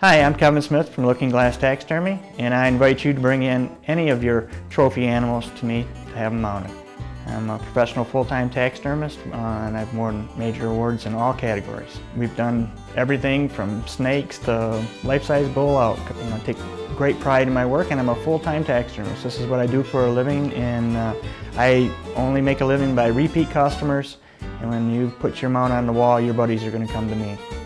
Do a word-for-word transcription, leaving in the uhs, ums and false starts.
Hi, I'm Kevin Smith from Looking Glass Taxidermy, and I invite you to bring in any of your trophy animals to me to have them mounted. I'm a professional full-time taxidermist, uh, and I've won major awards in all categories. We've done everything from snakes to life-size bull out. You know, I take great pride in my work, and I'm a full-time taxidermist. This is what I do for a living, and uh, I only make a living by repeat customers. And when you put your mount on the wall, your buddies are going to come to me.